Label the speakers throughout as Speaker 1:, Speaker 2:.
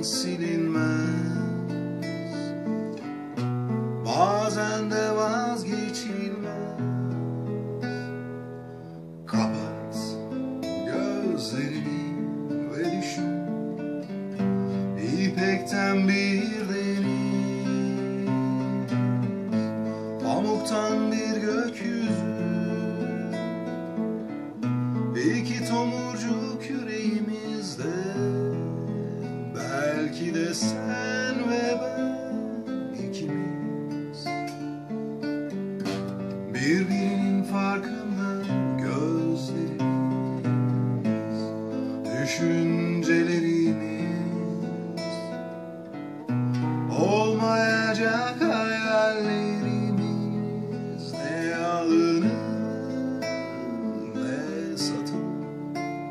Speaker 1: silinmez, bazen de vazgeçilmez. Kapat gözlerini ve düşün, İpekten bir deniz, pamuktan bir gökyüzü, İki tomurcuk yüreğimizde. Belki de sen ve ben ikimiz, birbirinin farkında gözlerimiz, düşüncelerimiz, olmayacak hayallerimiz. Ne alınır ne satılır,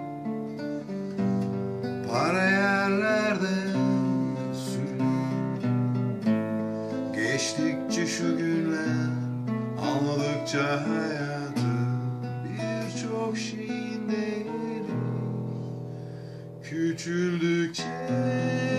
Speaker 1: para yerlerde sürünür. Geçtikçe şu günler, anladıkça hayatı, birçok şeyin değeri küçüldükçe